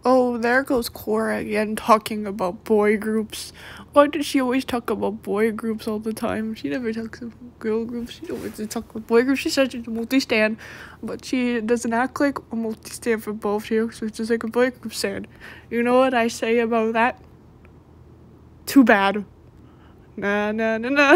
Oh, there goes Cora again talking about boy groups. Why does she always talk about boy groups all the time? She never talks about girl groups. She always talks about boy groups. She says she's a multi-stan, but she doesn't act like a multi-stan for both. She acts just like a boy group stan. You know what I say about that? Too bad. Nah, nah, nah, nah.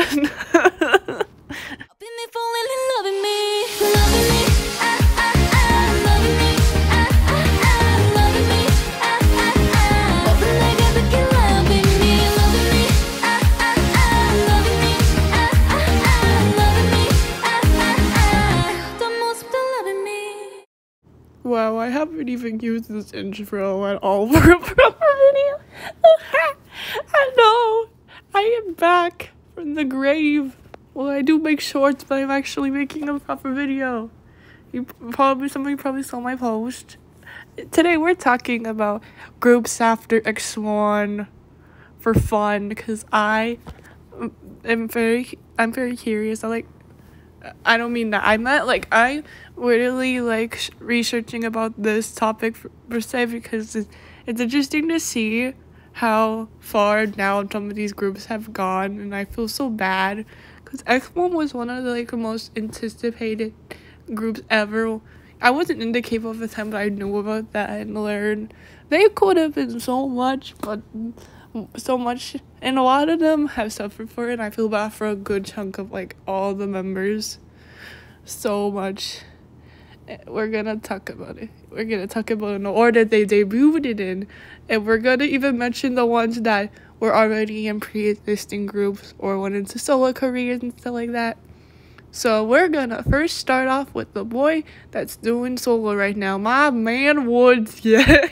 Wow, I haven't even used this intro at all for a proper video. I know. I am back from the grave. Well, I do make shorts, but I'm actually making a proper video. Somebody probably saw my post. Today we're talking about groups after X1 for fun, because I'm very curious. I don't mean that. I meant like I really like researching about this topic per se, because it's interesting to see how far now some of these groups have gone, and I feel so bad because X1 was one of the most anticipated groups ever. I wasn't into K-pop at the time, but I knew about that and learned they could have been so much, and a lot of them have suffered for it, and I feel bad for a good chunk of all the members so much. We're gonna talk about it. We're gonna talk about in the order they debuted in, and we're gonna even mention the ones that were already in pre-existing groups or went into solo careers and stuff like that. So we're gonna first start off with the boy that's doing solo right now, my man Woodz. Yeah.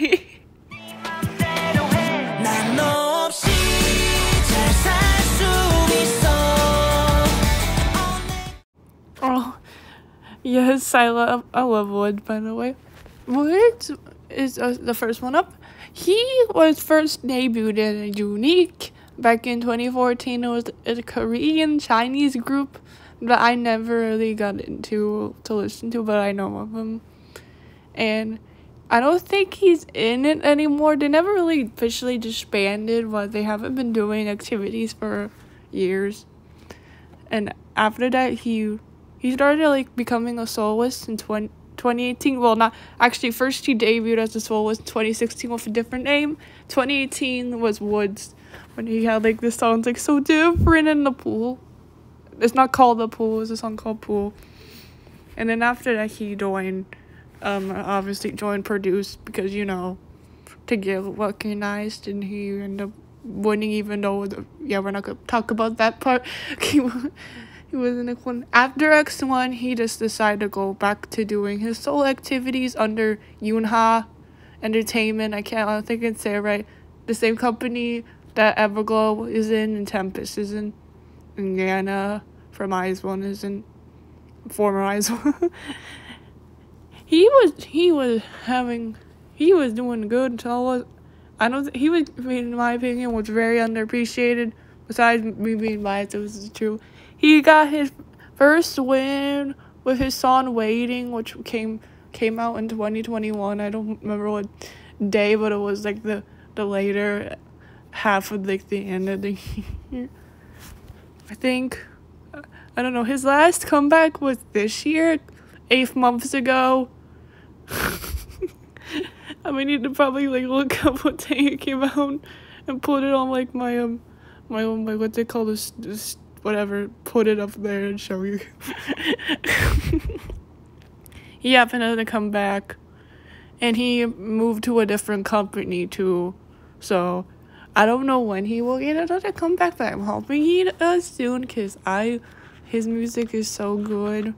Oh, yes, I love Woodz, by the way. Woodz is the first one up. He was first debuted in Unique back in 2014. It was a Korean Chinese group that I never really got into to listen to, but I know of him. And I don't think he's in it anymore. They never really officially disbanded, but they haven't been doing activities for years. And after that, he started becoming a soloist in 2018. Well, not actually. First, he debuted as a soloist in 2016 with a different name. 2018 was Woodz, when he had the songs so different in the pool. It's not called The Pool. It's a song called Pool. And then after that, he joined. Obviously joined Produce because to get recognized, and he ended up winning. Even though we're not gonna talk about that part. He was in X1. After X1, he just decided to go back to doing his solo activities under Minhee Entertainment. I don't think I can say it right. The same company that Everglow is in and Tempest is in, and Yana from IZ*ONE is in, former IZ*ONE. He was doing good. So he was, in my opinion, was very underappreciated. Besides me being biased, it was true. He got his first win with his song "Waiting," which came out in 2021. I don't remember what day, but it was the later half of the end of the year. I think, I don't know. His last comeback was this year, 8 months ago. I might need to probably look up what day it came out and put it on my own what's it called, this whatever, put it up there and show you. He happened to come back, and he moved to a different company too, so I don't know when he will get another comeback, but I'm hoping he does soon, because his music is so good.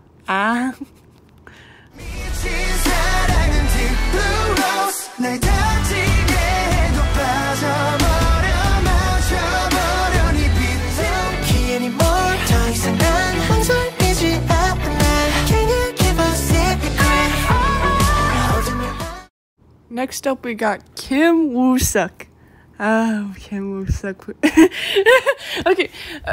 Next up, we got Wooseok. Oh, Wooseok. Okay,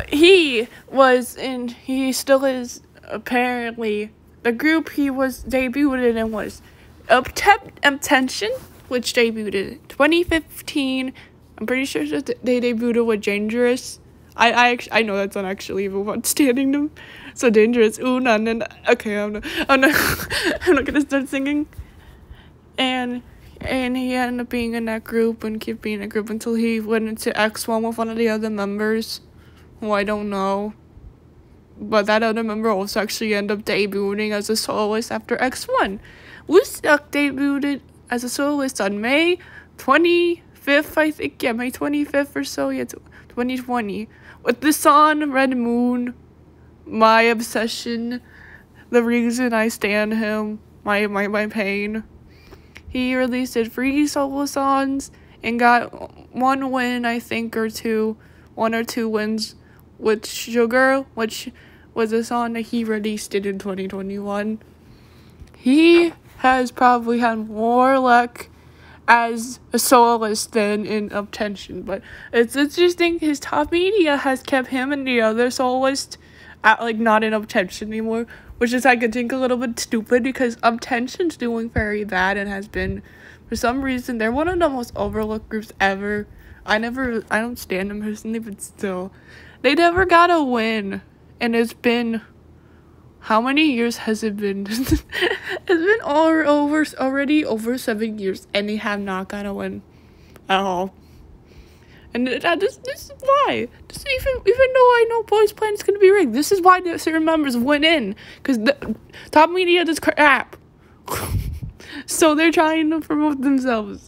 he still is, apparently. The group he was debuted in was Attention. which debuted in 2015. I'm pretty sure that they debuted with Dangerous. I know that's not actually even what's standing them. So Dangerous. Ooh, none. And okay, I'm not I'm not gonna start singing. And he ended up being in that group and kept being in a group until he went into X1 with one of the other members, who I don't know. But that other member also actually ended up debuting as a soloist after X1. Wooseok debuted as a soloist on May 25th, I think. Yeah, May 25th or so. Yeah, 2020. With the song Red Moon, My Obsession, The Reason I Stand Him, My Pain. He released 3 solo songs and got 1 win, I think, or 2. 1 or 2 wins with Sugar, which was a song that he released in 2021. He has probably had more luck as a soloist than in Obtention, but it's interesting. His top media has kept him and the other soloist at not in Obtention anymore, which is I could think a little bit stupid because Obtention's doing very bad and has been for some reason. They're one of the most overlooked groups ever. I don't stand them personally, but still, they never got a win, and it's been. How many years has it been? It's been already over 7 years, and they have not got a win at all. And this is why. Even though I know Boys Plan is gonna be rigged, this is why the certain members went in, because the top media does crap. So they're trying to promote themselves.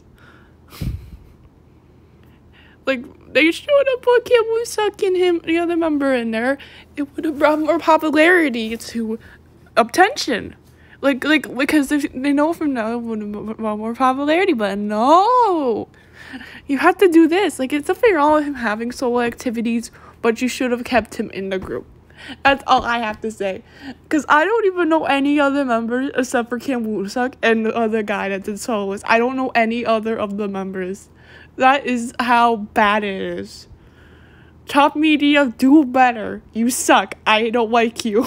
They should have put Kim Wooseok and him, the other member, in there. It would have brought more popularity to Obtention. Because they know from now it would have brought more popularity, but no. You have to do this. It's nothing wrong with him having solo activities, but you should have kept him in the group. That's all I have to say. Because I don't even know any other members except for Kim Wooseok and the other guy that did soloist. I don't know any other of the members. That is how bad it is. Top media, do better. You suck. I don't like you.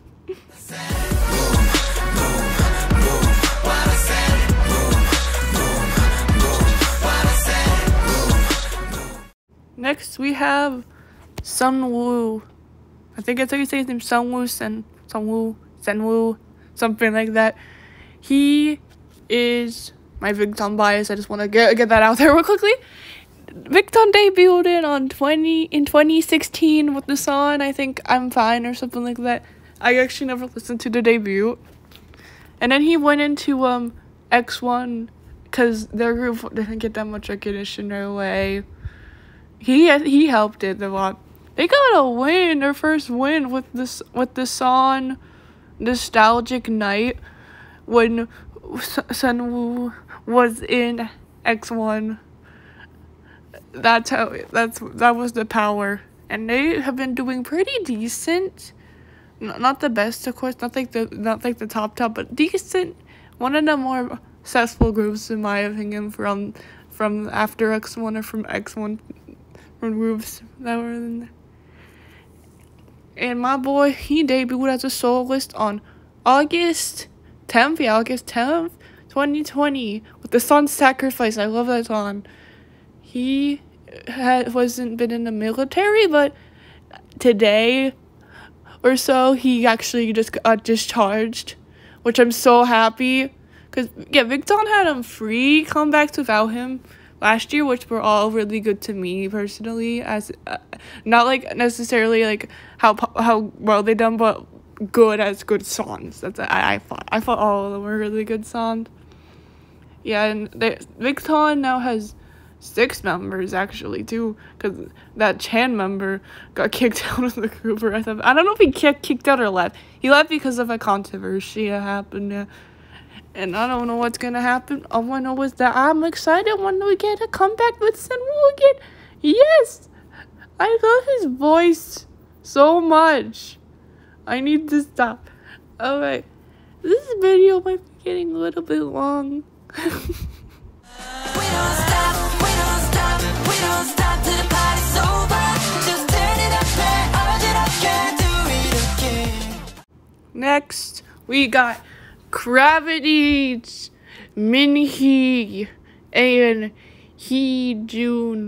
Next, we have Seungwoo. I think that's how you say his name. Seungwoo, something like that. He is my Victon bias. I just want to get that out there real quickly. Victon debuted in 2016 with the song I think I'm Fine or something like that. I actually never listened to the debut. And then he went into X1 because their group didn't get that much recognition right away. He helped it a lot. They got a win, their first win with the song Nostalgic Night when Seungwoo was in X1. That was the power, and they have been doing pretty decent. Not the best, of course, not like the top, but decent. One of the more successful groups in my opinion from after X1 or from X1 from groups that were in there. And my boy, he debuted as a soloist on August 10th, 2020, with the song Sacrifice. I love that song. He wasn't been in the military, but today or so, he actually just got discharged, which I'm so happy. Because, yeah, Victon had free comebacks without him last year, which were all really good to me personally, as not necessarily how well they done, but good as good songs. That's I thought all of them were really good songs. Yeah, and Victon now has 6 members actually too, because that Chan member got kicked out of the group, or I don't know if he kicked out or left. He left because of a controversy that happened. Yeah. And I don't know what's gonna happen. All I know is that I'm excited when we get a comeback with Seungwoo again. Yes! I love his voice so much. I need to stop. Alright. This video might be getting a little bit long. We don't stop till the party's over. Just turn it up, man. Urge it up, can't do it again. Next, we got Gravity, Minhee, and Hyeongjun.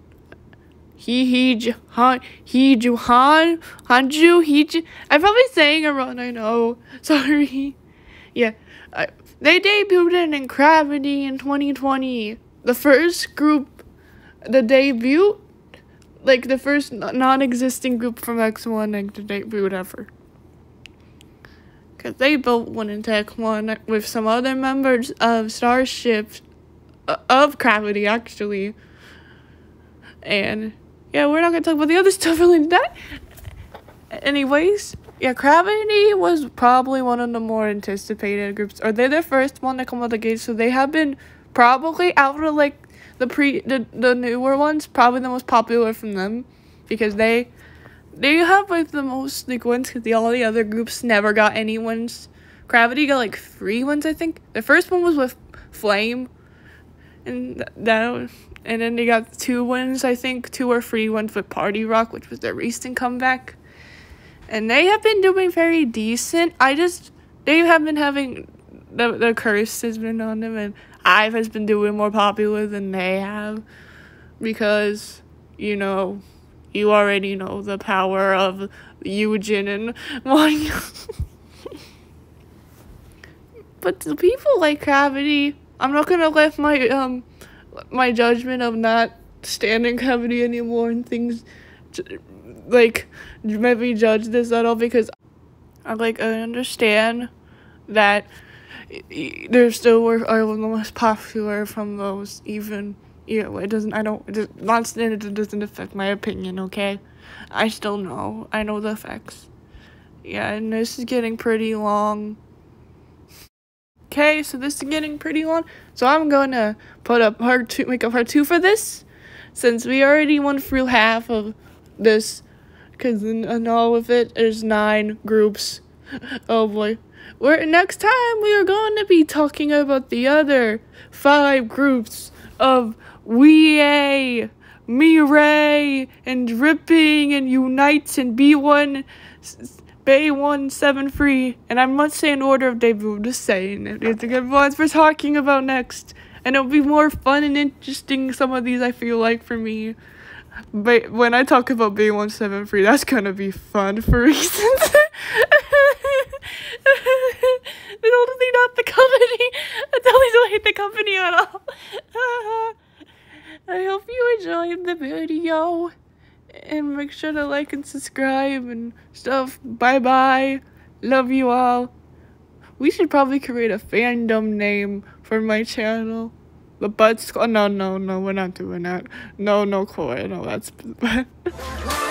I'm probably saying it wrong, I know. Sorry. Yeah. They debuted in Gravity in 2020. The first group, the debut, like the first non-existing group from X1 like to debut ever. Because they both went into X1 with some other members of Starship, of Gravity actually. And yeah, we're not going to talk about the other stuff related to that. Anyways, yeah, Gravity was probably one of the more anticipated groups. Or they're the first one to come out the gate, so they have been probably out of like the newer ones, probably the most popular from them, because they have like the most like wins, because all the other groups never got any wins. Gravity got like 3 wins, I think. The first one was with Flame, and and then they got 2 wins, I think. 2 or 3 wins with Party Rock, which was their recent comeback. And they have been doing very decent. They have been having, the curse has been on them, and IVE has been doing more popular than they have. Because, you already know the power of Hyeongjun and Won. But the people like Gravity, I'm not gonna let my judgment of not standing Gravity anymore and things like maybe judge this at all, because I understand that they're still are one of the most popular from those, even it doesn't affect my opinion, okay? I know the effects. Yeah, and this is getting pretty long. Okay, so this is getting pretty long, so I'm gonna make a part 2 for this, since we already went through half of this, because in all of it, there's 9 groups. Oh boy. Next time, we are going to be talking about the other 5 groups of Wee, Mirai, and Dripping, and Unites, and B173, and I must say in order of debut, I'm just saying it. It's a good ones we're talking about next, and it'll be more fun and interesting, some of these I feel like, for me. But when I talk about B173, that's gonna be fun for reasons. Totally not the company. I totally don't hate the company at all. I hope you enjoyed the video. And make sure to like and subscribe and stuff. Bye bye. Love you all. We should probably create a fandom name for my channel. The Butts. Oh, no, we're not doing that. No, Corey. No, that's.